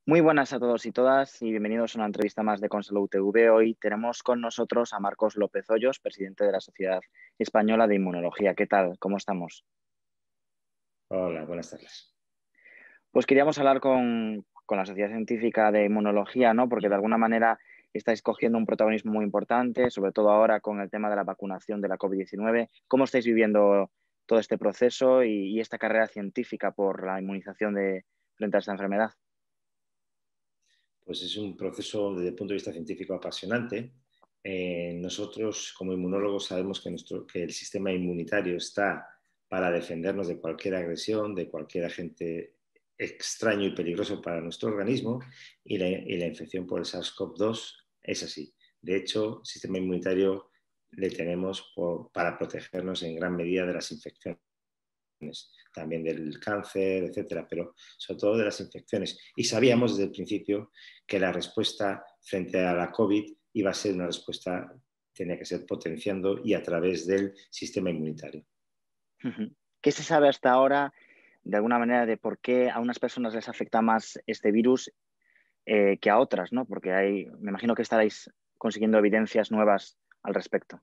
Muy buenas a todos y todas y bienvenidos a una entrevista más de Consalud TV. Hoy tenemos con nosotros a Marcos López Hoyos, presidente de la Sociedad Española de Inmunología. ¿Qué tal? ¿Cómo estamos? Hola, buenas tardes. Pues queríamos hablar con la Sociedad Científica de Inmunología, ¿no? Porque de alguna manera estáis cogiendo un protagonismo muy importante, sobre todo ahora con el tema de la vacunación de la COVID-19. ¿Cómo estáis viviendo todo este proceso y esta carrera científica por la inmunización frente a esta enfermedad? Pues es un proceso desde el punto de vista científico apasionante. Nosotros, como inmunólogos, sabemos que el sistema inmunitario está para defendernos de cualquier agresión, de cualquier agente extraño y peligroso para nuestro organismo, y la infección por el SARS-CoV-2 es así. De hecho, el sistema inmunitario le tenemos para protegernos en gran medida de las infecciones, también del cáncer, etcétera, pero sobre todo de las infecciones. Y sabíamos desde el principio que la respuesta frente a la COVID iba a ser una respuesta, tenía que ser potenciando y a través del sistema inmunitario. ¿Qué se sabe hasta ahora, de alguna manera, de por qué a unas personas les afecta más este virus que a otras, ¿no? Porque me imagino que estaréis consiguiendo evidencias nuevas al respecto.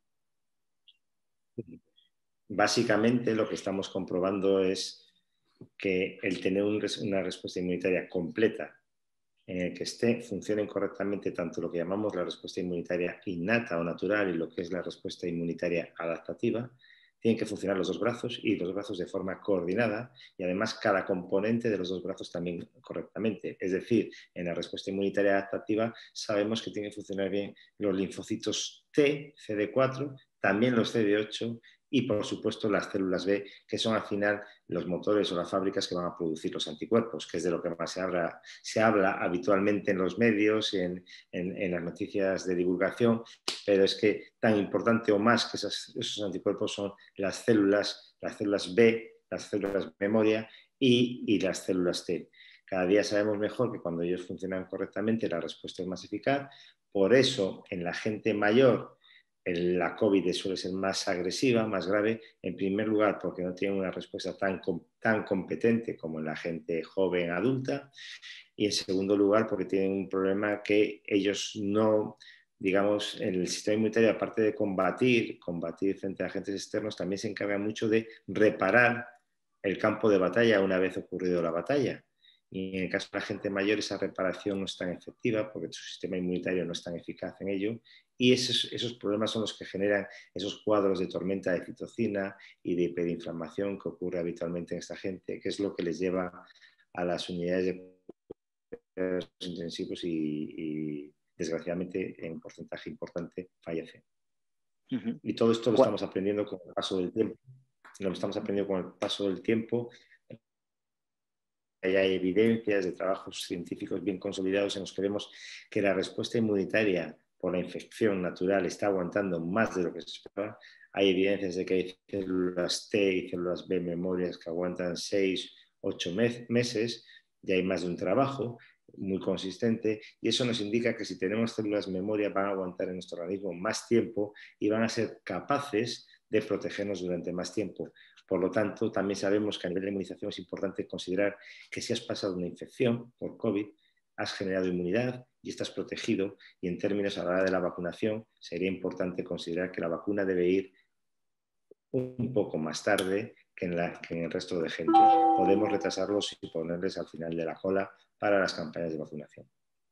Básicamente lo que estamos comprobando es que el tener una respuesta inmunitaria completa en el que funcionen correctamente tanto lo que llamamos la respuesta inmunitaria innata o natural y lo que es la respuesta inmunitaria adaptativa, tienen que funcionar los dos brazos y los brazos de forma coordinada y además cada componente de los dos brazos también correctamente. Es decir, en la respuesta inmunitaria adaptativa sabemos que tienen que funcionar bien los linfocitos T, CD4, también los CD8 y por supuesto las células B, que son al final los motores o las fábricas que van a producir los anticuerpos, que es de lo que más se habla habitualmente en los medios, en las noticias de divulgación, pero es que tan importante o más que esos anticuerpos son las células B, las células memoria y las células T. Cada día sabemos mejor que cuando ellos funcionan correctamente la respuesta es más eficaz. Por eso, en la gente mayor, la COVID suele ser más agresiva, más grave, en primer lugar porque no tiene una respuesta tan competente como en la gente joven adulta, y en segundo lugar porque tienen un problema que ellos no, digamos, el sistema inmunitario, aparte de combatir frente a agentes externos, también se encarga mucho de reparar el campo de batalla una vez ocurrido la batalla. Y en el caso de la gente mayor, esa reparación no es tan efectiva porque su sistema inmunitario no es tan eficaz en ello. Y esos problemas son los que generan esos cuadros de tormenta de citocina y de hiperinflamación que ocurre habitualmente en esta gente, que es lo que les lleva a las unidades de intensivos y desgraciadamente en un porcentaje importante fallecen. Y todo esto lo estamos aprendiendo con el paso del tiempo. Lo estamos aprendiendo con el paso del tiempo. Hay evidencias de trabajos científicos bien consolidados en los que vemos que la respuesta inmunitaria por la infección natural está aguantando más de lo que se esperaba. Hay evidencias de que hay células T y células B memorias que aguantan 6, 8 meses, y hay más de un trabajo muy consistente, y eso nos indica que si tenemos células memoria van a aguantar en nuestro organismo más tiempo y van a ser capaces de protegernos durante más tiempo. Por lo tanto, también sabemos que a nivel de inmunización es importante considerar que si has pasado una infección por COVID, has generado inmunidad y estás protegido, y en términos a la hora de la vacunación sería importante considerar que la vacuna debe ir un poco más tarde que en el resto de gente. Podemos retrasarlos y ponerles al final de la cola para las campañas de vacunación.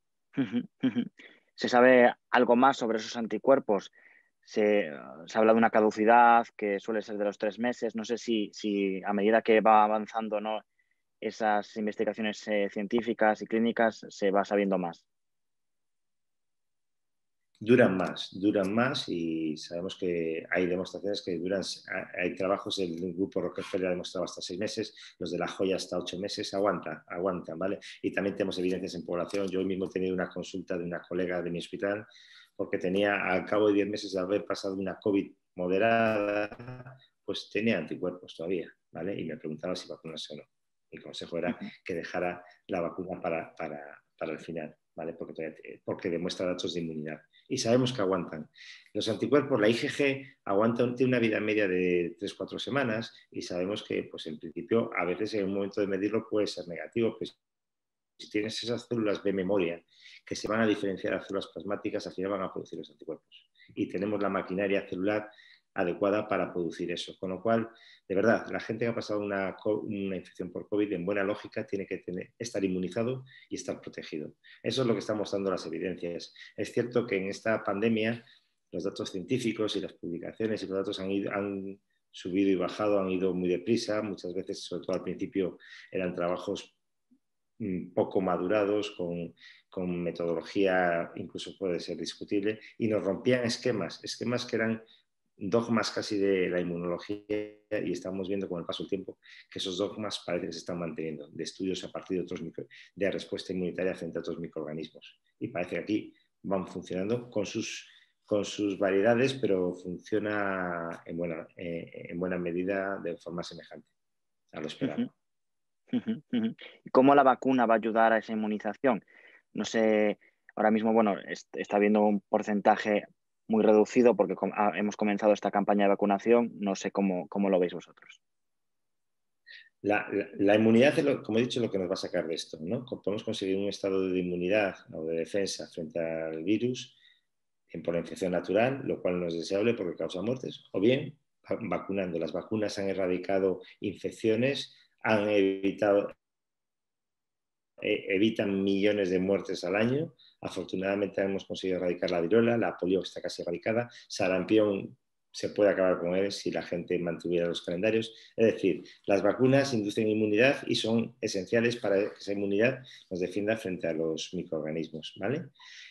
¿Se sabe algo más sobre esos anticuerpos? Se habla de una caducidad que suele ser de los 3 meses. No sé si a medida que va avanzando, ¿no?, esas investigaciones científicas y clínicas se va sabiendo más. Duran más y sabemos que hay demostraciones que duran, hay trabajos del grupo Rockefeller ha demostrado hasta 6 meses, los de La Joya hasta 8 meses, aguantan, ¿vale? Y también tenemos evidencias en población. Yo mismo he tenido una consulta de una colega de mi hospital porque tenía, al cabo de 10 meses de haber pasado una COVID moderada, pues tenía anticuerpos todavía, ¿vale? Y me preguntaba si vacunarse o no. Mi consejo era que dejara la vacuna para el final, ¿vale? Porque demuestra datos de inmunidad. Y sabemos que aguantan. Los anticuerpos, la IgG, tiene una vida media de 3-4 semanas y sabemos que, pues en principio, a veces en un momento de medirlo puede ser negativo, pues si tienes esas células de memoria que se van a diferenciar a las células plasmáticas, al final van a producir los anticuerpos. Y tenemos la maquinaria celular adecuada para producir eso. Con lo cual, de verdad, la gente que ha pasado una infección por COVID, en buena lógica, tiene que estar inmunizado y estar protegido. Eso es lo que están mostrando las evidencias. Es cierto que en esta pandemia los datos científicos y las publicaciones y los datos han subido y bajado, han ido muy deprisa. Muchas veces, sobre todo al principio, eran trabajos poco madurados, con metodología incluso puede ser discutible, y nos rompían esquemas que eran dogmas casi de la inmunología, y estamos viendo con el paso del tiempo que esos dogmas parece que se están manteniendo, de estudios a partir de otros de respuesta inmunitaria frente a otros microorganismos. Y parece que aquí van funcionando con sus variedades, pero funciona en buena medida de forma semejante a lo esperado. ¿Y cómo la vacuna va a ayudar a esa inmunización? No sé, ahora mismo, bueno, está habiendo un porcentaje muy reducido porque hemos comenzado esta campaña de vacunación. No sé cómo lo veis vosotros. La inmunidad, como he dicho, es lo que nos va a sacar de esto, ¿no? Podemos conseguir un estado de inmunidad o de defensa frente al virus por la infección natural, lo cual no es deseable porque causa muertes, o bien vacunando. Las vacunas han erradicado infecciones, evitan millones de muertes al año. Afortunadamente hemos conseguido erradicar la viruela, la polio está casi erradicada, sarampión se puede acabar con él si la gente mantuviera los calendarios. Es decir, las vacunas inducen inmunidad y son esenciales para que esa inmunidad nos defienda frente a los microorganismos, ¿vale?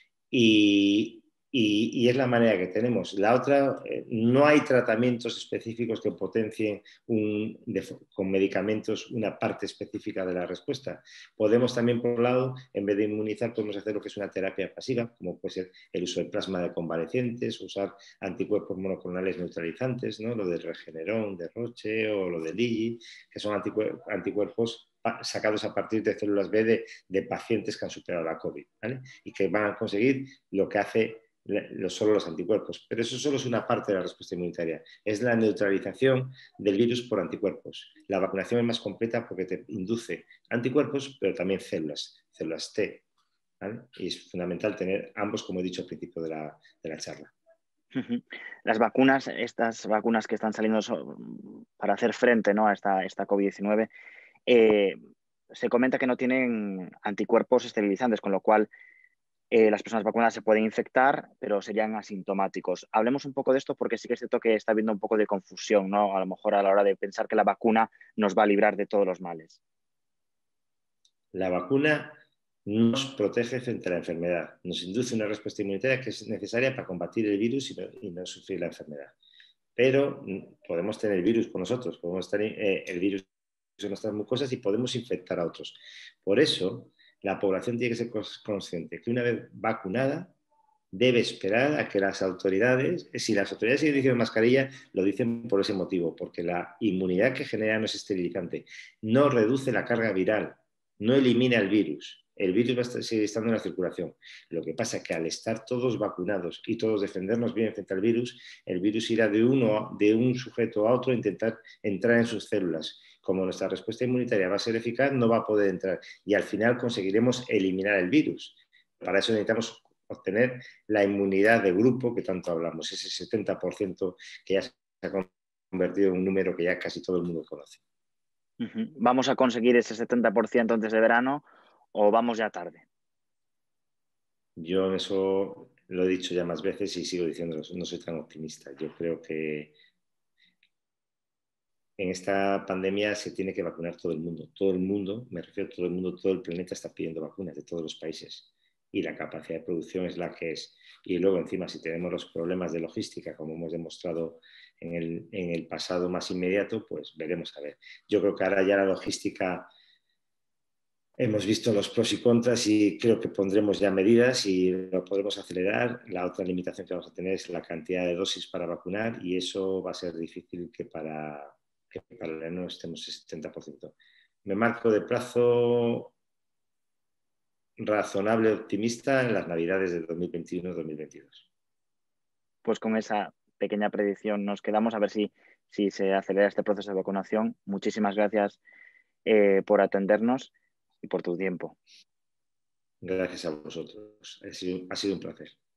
Y es la manera que tenemos. La otra, no hay tratamientos específicos que potencien con medicamentos una parte específica de la respuesta. Podemos también, por un lado, en vez de inmunizar, podemos hacer lo que es una terapia pasiva, como puede ser el uso de plasma de convalecientes, usar anticuerpos monoclonales neutralizantes, ¿no? Lo del Regeneron, de Roche o lo de Lilly, que son anticuerpos sacados a partir de células B de pacientes que han superado la COVID, ¿vale? Y que van a conseguir lo que hace solo los anticuerpos. Pero eso solo es una parte de la respuesta inmunitaria. Es la neutralización del virus por anticuerpos. La vacunación es más completa porque te induce anticuerpos, pero también células T, ¿vale? Y es fundamental tener ambos, como he dicho al principio de la charla. Las vacunas, estas vacunas que están saliendo para hacer frente, ¿no?, a esta COVID-19, se comenta que no tienen anticuerpos esterilizantes, con lo cual las personas vacunadas se pueden infectar, pero serían asintomáticos. Hablemos un poco de esto porque sí que es cierto que está habiendo un poco de confusión, ¿no?, a lo mejor a la hora de pensar que la vacuna nos va a librar de todos los males. La vacuna nos protege frente a la enfermedad, nos induce una respuesta inmunitaria que es necesaria para combatir el virus y no sufrir la enfermedad. Pero podemos tener el virus con nosotros, podemos tener el virus en nuestras mucosas y podemos infectar a otros. Por eso, la población tiene que ser consciente que una vez vacunada debe esperar a que las autoridades, si las autoridades siguen diciendo mascarilla, lo dicen por ese motivo, porque la inmunidad que genera no es esterilizante, no reduce la carga viral, no elimina el virus va a seguir estando en la circulación. Lo que pasa es que al estar todos vacunados y todos defendernos bien frente al virus, el virus irá de un sujeto a otro a intentar entrar en sus células. Como nuestra respuesta inmunitaria va a ser eficaz, no va a poder entrar y al final conseguiremos eliminar el virus. Para eso necesitamos obtener la inmunidad de grupo que tanto hablamos, ese 70% que ya se ha convertido en un número que ya casi todo el mundo conoce. ¿Vamos a conseguir ese 70% antes de verano o vamos ya tarde? Yo eso lo he dicho ya más veces y sigo diciéndolo, no soy tan optimista. Yo creo que en esta pandemia se tiene que vacunar todo el mundo. Todo el mundo, me refiero a todo el mundo, todo el planeta está pidiendo vacunas de todos los países. Y la capacidad de producción es la que es. Y luego encima, si tenemos los problemas de logística, como hemos demostrado en el pasado más inmediato, pues veremos a ver. Yo creo que ahora ya la logística, hemos visto los pros y contras y creo que pondremos ya medidas y lo podremos acelerar. La otra limitación que vamos a tener es la cantidad de dosis para vacunar y eso va a ser difícil que para el verano estemos el 70%. Me marco de plazo razonable optimista en las navidades de 2021-2022. Pues con esa pequeña predicción nos quedamos a ver si se acelera este proceso de vacunación. Muchísimas gracias por atendernos y por tu tiempo. Gracias a vosotros. Ha sido un placer.